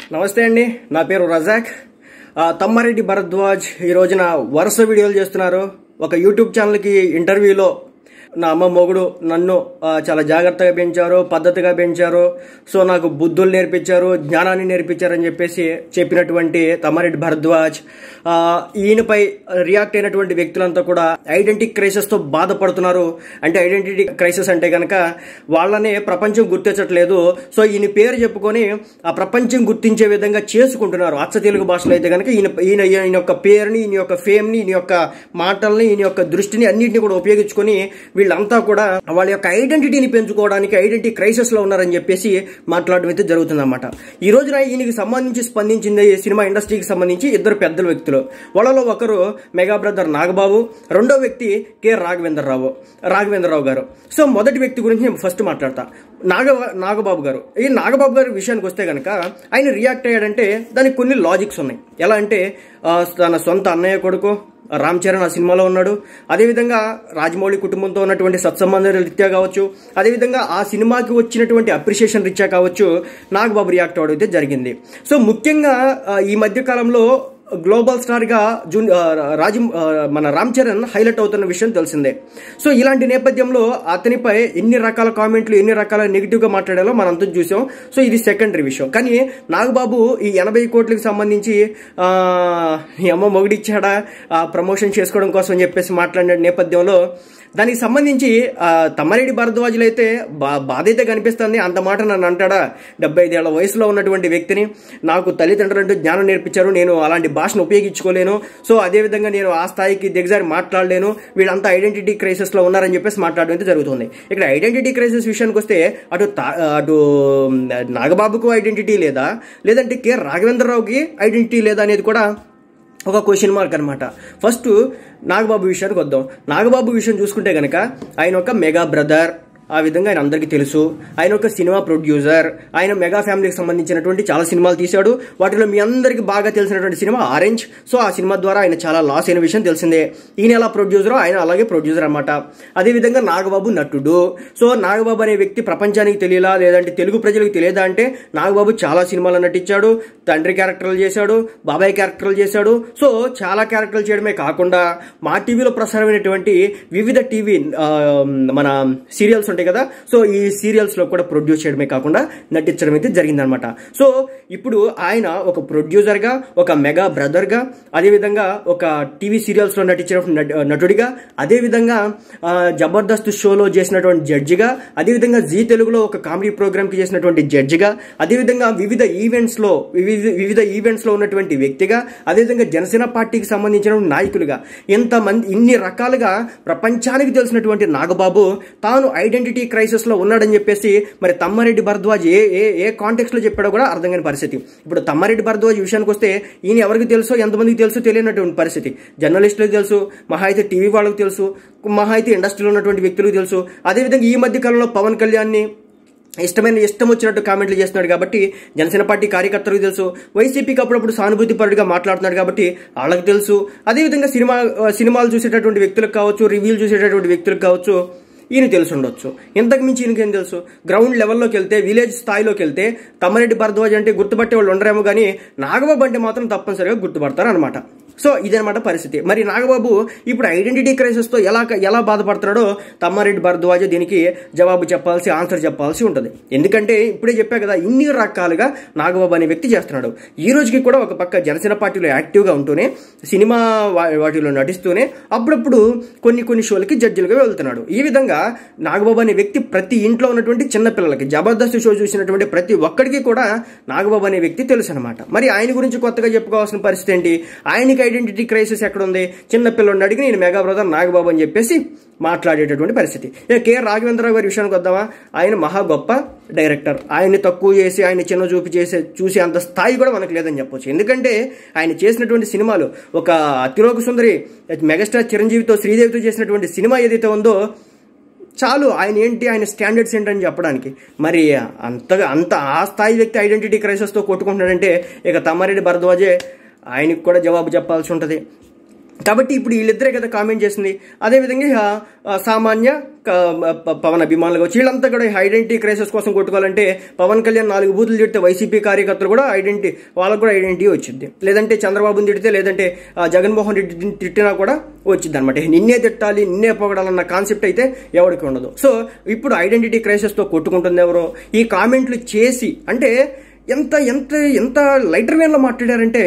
నమస్తే అండి, నా పేరు రజాక్. తమ్మారెడ్డి భరద్వాజ్ ఈ రోజున వరుస వీడియోలు చేస్తున్నారు. ఒక యూట్యూబ్ ఛానల్కి ఇంటర్వ్యూలో నా అమ్మ మొగుడు నన్ను చాలా జాగ్రత్తగా పెంచారు, పద్ధతిగా పెంచారు, సో నాకు బుద్ధులు నేర్పించారు, జ్ఞానాన్ని నేర్పించారని చెప్పేసి చెప్పినటువంటి తమ్మారెడ్డి భరద్వాజ్ ఈయనపై రియాక్ట్ అయినటువంటి వ్యక్తులంతా కూడా ఐడెంటిటీ క్రైసిస్తో బాధపడుతున్నారు. అంటే ఐడెంటిటీ క్రైసిస్ అంటే కనుక వాళ్ళనే ప్రపంచం గుర్తించట్లేదు, సో ఈయన పేరు చెప్పుకొని ఆ ప్రపంచం గుర్తించే విధంగా చేసుకుంటున్నారు. అచ్చ తెలుగు భాషలో అయితే కనుక ఈయన యొక్క పేరుని, ఈయన యొక్క ఫేమ్ని, ఈయన యొక్క మాటల్ని, ఈయన యొక్క దృష్టిని అన్నింటినీ కూడా ఉపయోగించుకొని వీళ్ళంతా కూడా వాళ్ళ యొక్క ఐడెంటిటీని పెంచుకోవడానికి ఐడెంటిటీ క్రైసిస్ లో ఉన్నారని చెప్పేసి మాట్లాడడం అయితే జరుగుతుందన్నమాట. ఈ రోజున ఈయనకి సంబంధించి స్పందించింది సినిమా ఇండస్ట్రీకి సంబంధించి ఇద్దరు పెద్దల వ్యక్తులు. వాళ్ళలో ఒకరు మెగా బ్రదర్ నాగబాబు, రెండో వ్యక్తి కె రాఘవేంద్రరావు గారు. సో మొదటి వ్యక్తి గురించి నేను ఫస్ట్ మాట్లాడతా. నాగబాబు గారు. ఈ నాగబాబు గారి విషయానికి వస్తే కనుక ఆయన రియాక్ట్ అయ్యాడంటే దానికి కొన్ని లాజిక్స్ ఉన్నాయి. ఎలా అంటే తన సొంత అన్నయ్య కొడుకు రామ్ చరణ్ ఆ సినిమాలో ఉన్నాడు. అదేవిధంగా రాజమౌళి కుటుంబంతో ఉన్నటువంటి సత్సంబంధాల రీత్యా కావచ్చు, అదేవిధంగా ఆ సినిమాకి వచ్చినటువంటి అప్రిషియేషన్ రీత్యా కావచ్చు, నాగబాబు రియాక్ట్ అవ్వడం అయితే జరిగింది. సో ముఖ్యంగా ఈ మధ్య కాలంలో గ్లోబల్ స్టార్ గా మన రామ్ చరణ్ హైలైట్ అవుతున్న విషయం తెలిసిందే. సో ఇలాంటి నేపథ్యంలో అతనిపై ఎన్ని రకాల కామెంట్లు, ఎన్ని రకాల నెగిటివ్ గా మాట్లాడాలో మనంతా చూసాం. సో ఇది సెకండరీ విషయం. కానీ నాగబాబు ఈ 80 కోట్లకు సంబంధించి అమ్మ మొగుడిచ్చాడా ప్రమోషన్ చేసుకోవడం కోసం అని చెప్పేసి మాట్లాడిన నేపథ్యంలో దానికి సంబంధించి తమ్మారెడ్డి భరద్వాజులు అయితే బాధ అయితే కనిపిస్తుంది. అంత మాట నన్ను అంటాడా? 75 ఏళ్ల వయసులో ఉన్నటువంటి వ్యక్తిని, నాకు తల్లిదండ్రులు అంటూ జ్ఞానం నేర్పించారు, నేను అలాంటి భాషను ఉపయోగించుకోలేను, సో అదేవిధంగా నేను ఆ స్థాయికి దిగజారి మాట్లాడలేను, వీళ్ళంతా ఐడెంటిటీ క్రైసిస్ లో ఉన్నారని చెప్పేసి మాట్లాడడం అయితే జరుగుతుంది. ఇక్కడ ఐడెంటిటీ క్రైసిస్ విషయానికి వస్తే అటు నాగబాబుకు ఐడెంటిటీ లేదా, లేదంటే కె రాఘవేంద్రరావుకి ఐడెంటిటీ లేదా అనేది కూడా ఒక క్వశ్చన్ మార్క్ అనమాట. ఫస్ట్ నాగబాబు విషయానికి వద్దాం. నాగబాబు విషయం చూసుకుంటే కనుక ఆయన ఒక మెగా బ్రదర్, ఆ విధంగా ఆయన అందరికీ తెలుసు. ఆయన ఒక సినిమా ప్రొడ్యూసర్, ఆయన మెగా ఫ్యామిలీకి సంబంధించినటువంటి చాలా సినిమాలు తీశాడు. వాటిలో మీ అందరికీ బాగా తెలిసినటువంటి సినిమా ఆరెంజ్. సో ఆ సినిమా ద్వారా ఆయన చాలా లాస్ అయిన విషయం తెలిసిందే. ఈయన ఎలా ప్రొడ్యూసరో ఆయన అలాగే ప్రొడ్యూసర్ అనమాట. అదేవిధంగా నాగబాబు నటుడు. సో నాగబాబు అనే వ్యక్తి ప్రపంచానికి తెలియలా, లేదంటే తెలుగు ప్రజలకు తెలియదా అంటే నాగబాబు చాలా సినిమాలు నటించాడు. తండ్రి క్యారెక్టర్లు చేశాడు, బాబాయ్ క్యారెక్టర్లు చేశాడు. సో చాలా క్యారెక్టర్లు చేయడమే కాకుండా మా టీవీలో ప్రసారమైనటువంటి వివిధ టీవీ మన సీరియల్స్ ఉంటాయి కదా, సో ఈ సీరియల్స్ లో కూడా ప్రొడ్యూస్ చేయడమే కాకుండా నటించడం అయితే జరిగిందనమాట. సో ఇప్పుడు ఆయన ఒక ప్రొడ్యూసర్ గా, ఒక మెగా బ్రదర్ గా, అదేవిధంగా ఒక టీవీ సీరియల్స్ లో నటించిన నటుడిగా, అదేవిధంగా జబర్దస్త్ షోలో చేసినటువంటి జడ్జిగా, అదేవిధంగా జీ తెలుగులో ఒక కామెడీ ప్రోగ్రామ్ కి చేసినటువంటి జడ్జిగా, అదేవిధంగా వివిధ ఈవెంట్స్ లో ఉన్నటువంటి వ్యక్తిగా, అదేవిధంగా జనసేన పార్టీకి సంబంధించిన నాయకులుగా, ఇన్ని రకాలుగా ప్రపంచానికి తెలిసినటువంటి నాగబాబు తాను ఐడెంటిటీ క్రైసిస్ లో ఉన్నాడని చెప్పేసి మరి తమ్మారెడ్డి భరద్వాజ్ ఏ కాంటెక్స్ట్ లో చెప్పాడో కూడా అర్థం కాని పరిస్థితి. ఇప్పుడు తమ్మారెడ్డి భరద్వాజ్ విషయానికి వస్తే ఈయన ఎవరికి తెలుసో, ఎంతమందికి తెలుసో తెలియనటువంటి పరిస్థితి. జర్నలిస్టులకు తెలుసు, మహా అయితే టీవీ వాళ్ళకి తెలుసు, మహా అయితే ఇండస్ట్రీలో ఉన్నటువంటి వ్యక్తులకు తెలుసు. అదేవిధంగా ఈ మధ్య కాలంలో పవన్ కళ్యాణ్ ని ఇష్టం వచ్చినట్టు కామెంట్లు చేస్తున్నాడు కాబట్టి జనసేన పార్టీ కార్యకర్తలకు తెలుసు. వైసీపీకి అప్పుడప్పుడు సానుభూతి పరుడిగా మాట్లాడుతున్నాడు కాబట్టి వాళ్ళకి తెలుసు. అదేవిధంగా సినిమాలు చూసేటటువంటి వ్యక్తులకు కావచ్చు, రివ్యూలు చూసేటటువంటి వ్యక్తులకు కావచ్చు ఈయన తెలిసి ఉండొచ్చు. ఇంతకు మించి ఈయనకేం తెలుసు? గ్రౌండ్ లెవెల్లోకి వెళ్తే, విలేజ్ స్థాయిలోకి వెళ్తే తమ్మారెడ్డి భరద్వాజ్ అంటే గుర్తుపట్టే వాళ్ళు ఉండరేమో కానీ నాగబాబు అంటే మాత్రం తప్పనిసరిగా గుర్తుపడతారు అనమాట. సో ఇదనమాట పరిస్థితి. మరి నాగబాబు ఇప్పుడు ఐడెంటిటీ క్రైసిస్తో ఎలా బాధపడుతున్నాడో తమ్మారెడ్డి భరద్వాజ్ దీనికి ఆన్సర్ చెప్పాల్సి ఉంటుంది. ఎందుకంటే ఇప్పుడే చెప్పా కదా, ఇన్ని రకాలుగా నాగబాబు అనే వ్యక్తి చేస్తున్నాడు. ఈ రోజుకి కూడా ఒక పక్క జనసేన పార్టీలో యాక్టివ్గా ఉంటూనే, సినిమా వాటిలో నటిస్తూనే, అప్పుడప్పుడు కొన్ని షోలకి జడ్జిలుగా వెళ్తున్నాడు. ఈ విధంగా నాగబాబు అనే వ్యక్తి ప్రతి ఇంట్లో ఉన్నటువంటి చిన్నపిల్లలకి, జబర్దస్త్ షో చూసినటువంటి ప్రతి ఒక్కడికి కూడా నాగబాబు అనే వ్యక్తి తెలుసు అనమాట. మరి ఆయన గురించి కొత్తగా చెప్పుకోవాల్సిన పరిస్థితి ఏంటి? ఆయనకి ఐడెంటిటీ క్రైసిస్ ఎక్కడుంది? చిన్నపిల్లడిని అడిగి నేను మెగా బ్రదర్ నాగబాబు అని చెప్పేసి మాట్లాడేటటువంటి పరిస్థితి. కె రాఘవేంద్రరావు గారి విషయానికి వద్దామా? ఆయన మహా గొప్ప డైరెక్టర్. ఆయన్ని తక్కువ చేసి, ఆయన చిన్న చూసి అంత స్థాయి కూడా మనకు లేదని చెప్పొచ్చు. ఎందుకంటే ఆయన చేసినటువంటి సినిమాలు, ఒక అతిలోక సుందరి మెగాస్టార్ చిరంజీవితో, శ్రీదేవితో చేసినటువంటి సినిమా ఏదైతే ఉందో చాలు ఆయన స్టాండర్డ్స్ ఏంటని చెప్పడానికి. మరి అంత ఆ స్థాయి వ్యక్తి ఐడెంటిటీ క్రైసిస్తో కొట్టుకుంటున్నాడంటే ఇక తమ్మారెడ్డి భరద్వాజే ఆయనకు కూడా జవాబు చెప్పాల్సి ఉంటుంది. కాబట్టి ఇప్పుడు వీళ్ళిద్దరే కదా కామెంట్ చేసింది. అదేవిధంగా సామాన్య పవన్ అభిమానులు వచ్చి వీళ్ళంతా కూడా ఐడెంటిటీ క్రైసిస్ కోసం కొట్టుకోవాలంటే పవన్ కళ్యాణ్ 4 బూతులు తిడితే వైసీపీ కార్యకర్తలు కూడా వాళ్ళకు కూడా ఐడెంటిటీ వచ్చింది. లేదంటే చంద్రబాబుని తిడితే, లేదంటే జగన్మోహన్ రెడ్డిని తిట్టినా కూడా వచ్చింది అనమాట. నిన్నే తిట్టాలి, నిన్నే పొగడాలన్న కాన్సెప్ట్ అయితే ఎవరికి ఉండదు. సో ఇప్పుడు ఐడెంటిటీ క్రైసిస్తో కొట్టుకుంటుంది ఎవరో. ఈ కామెంట్లు చేసి అంటే ఎంత ఎంత ఎంత లైటర్ వేన్లో మాట్లాడారంటే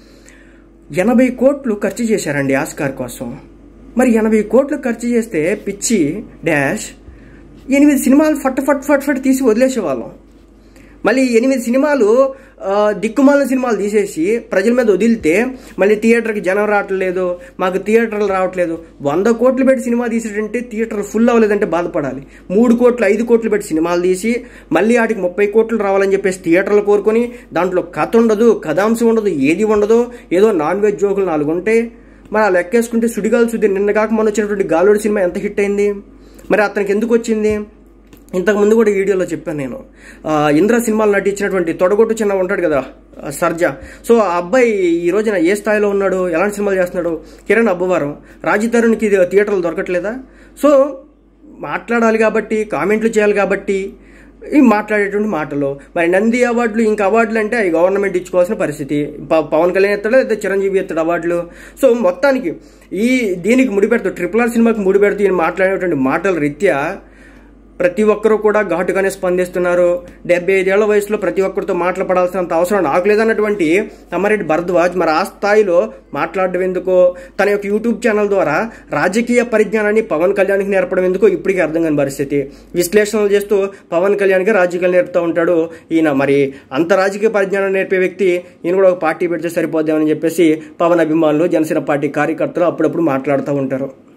80 కోట్లు ఖర్చు చేశారండి ఆస్కార్ కోసం. మరి 80 కోట్లు ఖర్చు చేస్తే పిచ్చి డాష్ 8 సినిమాలు ఫట్ తీసి వదిలేసేవాళ్ళం. మళ్ళీ 8 సినిమాలు దిక్కుమాలిన సినిమాలు తీసేసి ప్రజల మీద వదిలితే మళ్ళీ థియేటర్కి జనం రావట్లేదు, మాకు థియేటర్లు రావట్లేదు. 100 కోట్లు పెట్టి సినిమా తీసేటంటే థియేటర్లు ఫుల్ అవ్వలేదంటే బాధపడాలి. 3 కోట్లు 5 కోట్లు పెట్టి సినిమాలు తీసి మళ్ళీ వాటికి 30 కోట్లు రావాలని చెప్పేసి థియేటర్లు కోరుకొని దాంట్లో కథ ఉండదు, కథాంశం ఉండదు, ఏది ఉండదు, ఏదో నాన్ వెజ్ జోకులు 4 ఉంటాయి. మరి ఆ లెక్కేసుకుంటే సుడిగాలు సుద్ది నిన్న కాక మొన్న వచ్చినటువంటి గాలోడి సినిమా ఎంత హిట్ అయింది, మరి అతనికి ఎందుకు వచ్చింది? ఇంతకుముందు కూడా వీడియోలో చెప్పాను నేను. ఇంద్ర సినిమాలు నటించినటువంటి తొడగొట్టు చిన్న ఉంటాడు కదా సర్జా. సో ఆ అబ్బాయి ఈ రోజున ఏ స్థాయిలో ఉన్నాడు, ఎలాంటి సినిమాలు చేస్తున్నాడు? కిరణ్ అబ్బవరం, రాజీతరుణ్కి థియేటర్లు దొరకట్లేదా? సో మాట్లాడాలి కాబట్టి, కామెంట్లు చేయాలి కాబట్టి ఈ మాట్లాడేటువంటి మాటలు. మరి నంది అవార్డులు, ఇంకా అవార్డులు అంటే అవి గవర్నమెంట్ ఇచ్చుకోవాల్సిన పరిస్థితి. పవన్ కళ్యాణ్ ఎత్తాడు, లేదా చిరంజీవి ఎత్తాడు అవార్డులు. సో మొత్తానికి దీనికి ముడిపెడుతూ RRR సినిమాకి ముడిపెడుతూ ఈయన మాట్లాడేటువంటి మాటల రీత్యా ప్రతి ఒక్కరూ కూడా ఘాటుగానే స్పందిస్తున్నారు. 75 ఏళ్ల వయసులో ప్రతి ఒక్కరితో మాట్లాడాల్సినంత అవసరం నాకు లేదన్నటువంటి తమ్మారెడ్డి భరద్వాజ్ మరి ఆ స్థాయిలో మాట్లాడడం ఎందుకో, తన యొక్క యూట్యూబ్ ఛానల్ ద్వారా రాజకీయ పరిజ్ఞానాన్ని పవన్ కళ్యాణ్కి నేర్పడం ఎందుకో ఇప్పటికీ అర్థం కాని పరిస్థితి. విశ్లేషణలు చేస్తూ పవన్ కళ్యాణ్కి రాజకీయాలు నేర్పుతూ ఉంటాడు ఈయన. మరి అంత రాజకీయ పరిజ్ఞానం నేర్పే వ్యక్తి ఈయన కూడా ఒక పార్టీ పెడితే సరిపోద్దామని చెప్పేసి పవన్ అభిమానులు, జనసేన పార్టీ కార్యకర్తలు అప్పుడప్పుడు మాట్లాడుతూ ఉంటారు.